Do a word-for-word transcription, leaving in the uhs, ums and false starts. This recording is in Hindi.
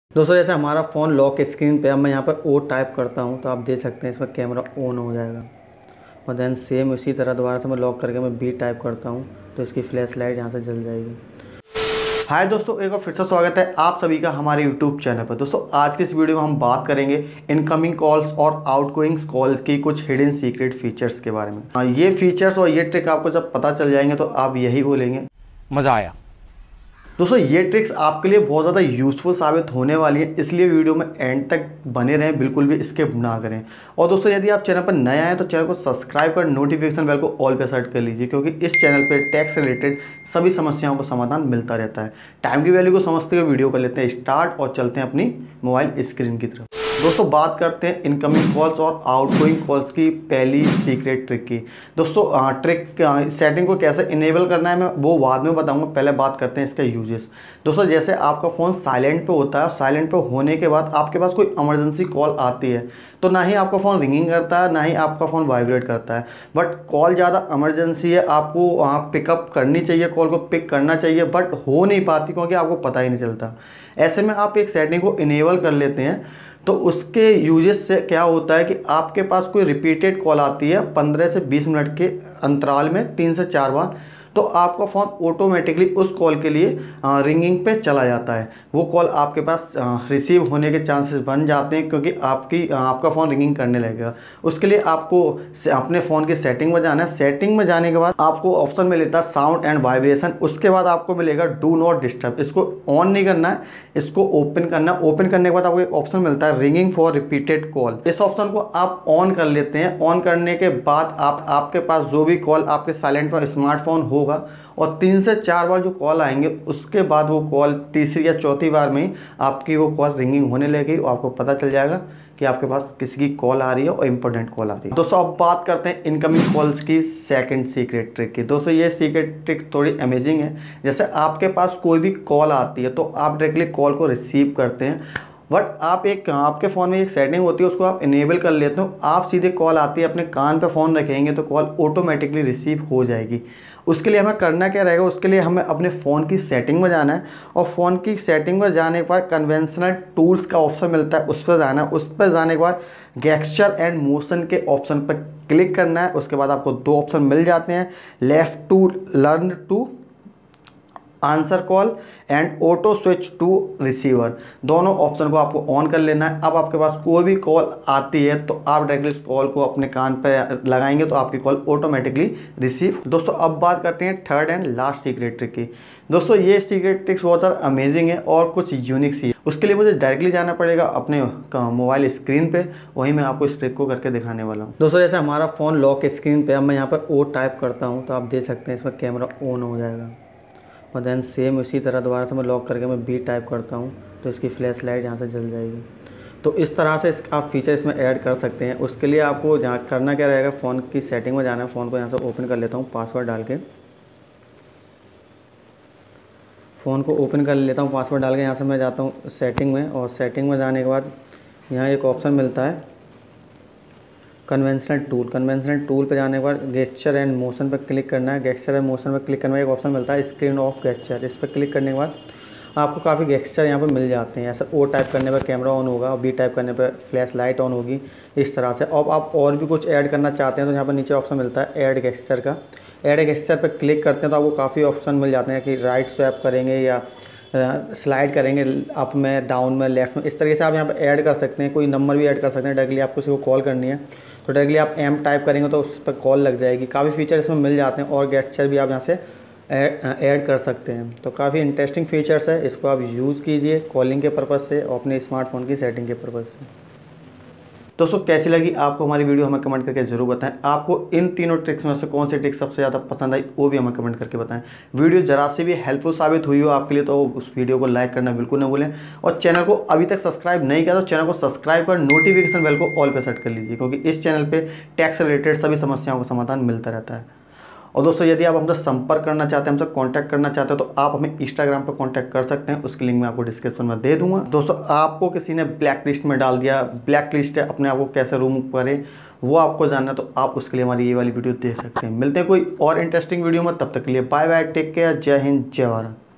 दोस्तों जैसे हमारा फ़ोन लॉक स्क्रीन पे, अब मैं यहाँ पर ओ टाइप करता हूँ तो आप देख सकते हैं इसमें कैमरा ऑन हो जाएगा। और देन सेम इसी तरह दोबारा से मैं लॉक करके मैं बी टाइप करता हूँ तो इसकी फ्लैश लाइट यहाँ से जल जाएगी। हाय दोस्तों, एक बार फिर से स्वागत है आप सभी का हमारे यूट्यूब चैनल पर। दोस्तों आज की इस वीडियो में हम बात करेंगे इनकमिंग कॉल्स और आउटगोइंग कॉल्स की कुछ हिडन सीक्रेट फीचर्स के बारे में। हाँ, ये फीचर्स और ये ट्रिक आपको जब पता चल जाएंगे तो आप यही बोलेंगे मज़ा आया। दोस्तों ये ट्रिक्स आपके लिए बहुत ज़्यादा यूज़फुल साबित होने वाली है, इसलिए वीडियो में एंड तक बने रहें, बिल्कुल भी स्किप ना करें। और दोस्तों यदि आप चैनल पर नए आए तो चैनल को सब्सक्राइब कर नोटिफिकेशन बेल को ऑल पे सेट कर लीजिए, क्योंकि इस चैनल पर टैक्स रिलेटेड सभी समस्याओं का समाधान मिलता रहता है। टाइम की वैल्यू को समझते हुए वीडियो कर लेते हैं स्टार्ट और चलते हैं अपनी मोबाइल स्क्रीन की तरफ। दोस्तों बात करते हैं इनकमिंग कॉल्स और आउटगोइंग कॉल्स की पहली सीक्रेट ट्रिक की। दोस्तों ट्रिक सेटिंग को कैसे इनेबल करना है मैं वो बाद में बताऊंगा, पहले बात करते हैं इसका यूजेस। दोस्तों जैसे आपका फ़ोन साइलेंट पे होता है, साइलेंट पे होने के बाद आपके पास कोई इमरजेंसी कॉल आती है तो ना ही आपका फ़ोन रिंगिंग करता है ना ही आपका फ़ोन वाइब्रेट करता है। बट कॉल ज़्यादा इमरजेंसी है, आपको आप पिकअप करनी चाहिए, कॉल को पिक करना चाहिए, बट हो नहीं पाती क्योंकि आपको पता ही नहीं चलता। ऐसे में आप एक सेटिंग को इनेबल कर लेते हैं तो उसके यूजेस से क्या होता है कि आपके पास कोई रिपीटेड कॉल आती है पंद्रह से बीस मिनट के अंतराल में तीन से चार बार, तो आपका फ़ोन ऑटोमेटिकली उस कॉल के लिए रिंगिंग पे चला जाता है। वो कॉल आपके पास रिसीव होने के चांसेस बन जाते हैं क्योंकि आपकी आ, आपका फ़ोन रिंगिंग करने लगेगा। उसके लिए आपको अपने फ़ोन की सेटिंग में जाना है। सेटिंग में जाने के बाद आपको ऑप्शन मिलेगा है साउंड एंड वाइब्रेशन, उसके बाद आपको मिलेगा डू नॉट डिस्टर्ब। इसको ऑन नहीं करना है, इसको ओपन करना है। ओपन करने के बाद आपको एक ऑप्शन मिलता है रिंगिंग फॉर रिपीटेड कॉल। इस ऑप्शन को आप ऑन कर लेते हैं। ऑन करने के बाद आप आपके पास जो भी कॉल आपके साइलेंट पर स्मार्टफोन होगा और तीन से चार बार जो कॉल आएंगे उसके बाद वो कॉल तीसरी या चौथी बार में ही आपकी वो कॉल रिंगिंग होने लगेगी और आपको पता चल जाएगा कि आपके पास किसी की कॉल आ रही है और इम्पोर्टेंट कॉल आ रही है। दोस्तों अब बात करते हैं इनकमिंग कॉल्स की सेकंड सीक्रेट ट्रिक की। दोस्तों ये सीक्रेट ट्रिक थोड़ी अमेजिंग है। जैसे आपके पास कोई भी कॉल आती है तो आप डायरेक्टली कॉल को रिसीव करते हैं, बट आप एक आपके फ़ोन में एक सेटिंग होती है उसको आप इनेबल कर लेते हो। आप सीधे कॉल आती है अपने कान पे फ़ोन रखेंगे तो कॉल ऑटोमेटिकली रिसीव हो जाएगी। उसके लिए हमें करना क्या रहेगा, उसके लिए हमें अपने फ़ोन की सेटिंग में जाना है और फ़ोन की सेटिंग में जाने के बाद कन्वेंशनल टूल्स का ऑप्शन मिलता है, उस पर जाना है। उस पर जाने के बाद गेस्चर एंड मोशन के ऑप्शन पर क्लिक करना है। उसके बाद आपको दो ऑप्शन मिल जाते हैं, left to learn to answer call and auto switch to receiver. दोनों ऑप्शन को आपको ऑन कर लेना है। अब आपके पास कोई भी कॉल आती है तो आप डायरेक्टली इस कॉल को अपने कान पर लगाएंगे तो आपकी कॉल ऑटोमेटिकली रिसीव। दोस्तों अब बात करते हैं third and last secret trick की। दोस्तों ये सीक्रेट ट्रिक्स बहुत ज़्यादा अमेजिंग है और कुछ यूनिक सी है। उसके लिए मुझे डायरेक्टली जाना पड़ेगा अपने मोबाइल स्क्रीन पे, वहीं मैं आपको इस ट्रिक को करके दिखाने वाला हूँ। दोस्तों जैसे हमारा फ़ोन लॉक स्क्रीन पे, अब मैं यहाँ पर ओ टाइप करता हूँ तो आप देख सकते हैं इसमें कैमरा ऑन हो जाएगा। और देन सेम इसी तरह दोबारा से मैं लॉक करके मैं बी टाइप करता हूँ तो इसकी फ्लैश लाइट यहाँ से जल जाएगी। तो इस तरह से इस आप फीचर इसमें ऐड कर सकते हैं। उसके लिए आपको जहाँ करना क्या रहेगा, फ़ोन की सेटिंग में जाना है। फ़ोन को यहाँ से ओपन कर लेता हूँ पासवर्ड डाल के। फ़ोन को ओपन कर लेता हूँ पासवर्ड डाल के। यहाँ से मैं जाता हूँ सेटिंग में और सेटिंग में जाने के बाद यहाँ एक ऑप्शन मिलता है कन्वेंशनल टूल। कन्वेंशनल टूल पे जाने के बाद गेस्चर एंड मोशन पर क्लिक करना है। गेस्चर एंड मोशन पर क्लिक करने में एक ऑप्शन मिलता है स्क्रीन ऑफ गेस्चर। इस पर क्लिक करने के बाद आपको काफ़ी गेस्चर यहाँ पर मिल जाते हैं। ऐसा ओ टाइप करने पर कैमरा ऑन होगा और बी टाइप करने पर फ्लैश लाइट ऑन होगी, इस तरह से। अब आप और भी कुछ ऐड करना चाहते हैं तो यहाँ पर नीचे ऑप्शन मिलता है ऐड गेस्चर का। ऐड गेस्चर पर क्लिक करते हैं तो आपको काफ़ी ऑप्शन मिल जाते हैं कि राइट स्वैप करेंगे या स्लाइड करेंगे अप में, डाउन में, लेफ्ट में। इस तरीके से आप यहाँ पर ऐड कर सकते हैं। कोई नंबर भी ऐड कर सकते हैं। डायरेक्टली आपको किसी को कॉल करनी है तो डायरेक्टली आप एम टाइप करेंगे तो उस पर कॉल लग जाएगी। काफ़ी फीचर इसमें मिल जाते हैं और गेस्चर भी आप यहाँ से ऐड कर सकते हैं। तो काफ़ी इंटरेस्टिंग फीचर्स है, इसको आप यूज़ कीजिए कॉलिंग के पर्पज़ से और अपने स्मार्टफोन की सेटिंग के पर्पज़ से। दोस्तों कैसी लगी आपको हमारी वीडियो, हमें कमेंट करके जरूर बताएं। आपको इन तीनों ट्रिक्स में से कौन सी ट्रिक सबसे ज़्यादा पसंद आई वो भी हमें कमेंट करके बताएं। वीडियो जरा से भी हेल्पफुल साबित हुई हो आपके लिए तो उस वीडियो को लाइक करना बिल्कुल न भूलें और चैनल को अभी तक सब्सक्राइब नहीं किया तो चैनल को सब्सक्राइब कर नोटिफिकेशन बेल को ऑल पे सेट कर लीजिए, क्योंकि इस चैनल पर टैक्स रिलेटेड सभी समस्याओं का समाधान मिलता रहता है। और दोस्तों यदि आप हमसे संपर्क करना चाहते हैं, हमसे कांटेक्ट करना चाहते हैं तो आप हमें इंस्टाग्राम पर कांटेक्ट कर सकते हैं। उसकी लिंक मैं आपको डिस्क्रिप्शन में दे दूंगा। दोस्तों आपको किसी ने ब्लैक लिस्ट में डाल दिया, ब्लैक लिस्ट है, अपने आप को कैसे रिमूव करें वो आपको जानना है तो आप उसके लिए हमारी ये वाली वीडियो देख सकते हैं। मिलते हैं कोई और इंटरेस्टिंग वीडियो में, तब तक के लिए बाय बाय, टेक केयर, जय हिंद, जय भारत।